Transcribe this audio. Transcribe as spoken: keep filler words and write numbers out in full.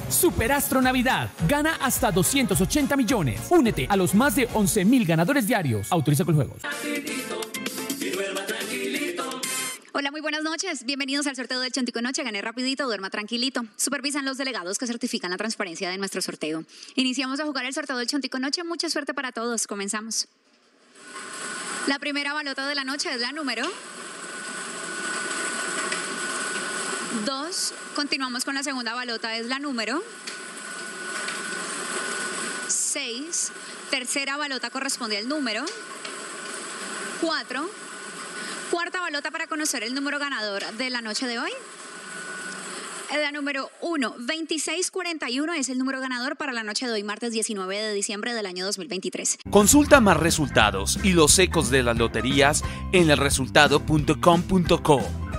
Superastro Navidad. Gana hasta doscientos ochenta millones. Únete a los más de once mil ganadores diarios. Autoriza con juegos. Hola, muy buenas noches. Bienvenidos al sorteo del Chontico Noche. Gané rapidito, duerma tranquilito. Supervisan los delegados que certifican la transparencia de nuestro sorteo. Iniciamos a jugar el sorteo del Chontico Noche. Mucha suerte para todos. Comenzamos. La primera balota de la noche es la número dos. Continuamos con la segunda balota, es la número seis. Tercera balota corresponde al número cuatro. Cuarta balota para conocer el número ganador de la noche de hoy. La número uno, veintiséis cuarenta y uno es el número ganador para la noche de hoy, martes diecinueve de diciembre del año dos mil veintitrés. Consulta más resultados y los ecos de las loterías en el resultado punto com punto co.